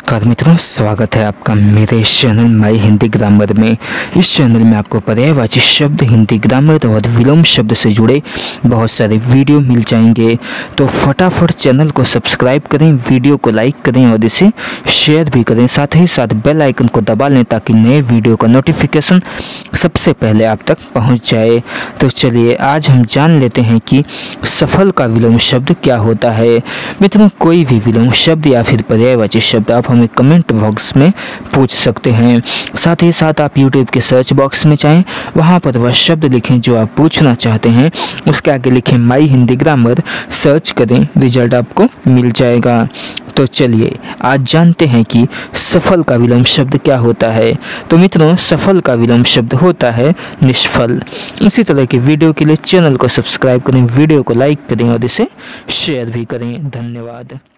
नमस्कार मित्रों, स्वागत है आपका मेरे चैनल माई हिंदी ग्रामर में। इस चैनल में आपको पर्यायवाची शब्द, हिंदी ग्रामर और विलोम शब्द से जुड़े बहुत सारे वीडियो मिल जाएंगे। तो फटाफट चैनल को सब्सक्राइब करें, वीडियो को लाइक करें और इसे शेयर भी करें। साथ ही साथ बेल आइकन को दबा लें ताकि नए वीडियो का नोटिफिकेशन सबसे पहले आप तक पहुँच जाए। तो चलिए आज हम जान लेते हैं कि सफल का विलोम शब्द क्या होता है। मित्रों, कोई भी विलोम शब्द या फिर पर्यायवाची शब्द आप हमें कमेंट बॉक्स में पूछ सकते हैं। साथ ही साथ आप YouTube के सर्च बॉक्स में जाएं, वहां पर वह शब्द लिखें जो आप पूछना चाहते हैं, उसके आगे लिखें माई हिंदी ग्रामर, सर्च करें, रिजल्ट आपको मिल जाएगा। तो चलिए आज जानते हैं कि सफल का विलोम शब्द क्या होता है। तो मित्रों, सफल का विलोम शब्द होता है निष्फल। इसी तरह की वीडियो के लिए चैनल को सब्सक्राइब करें, वीडियो को लाइक करें और इसे शेयर भी करें। धन्यवाद।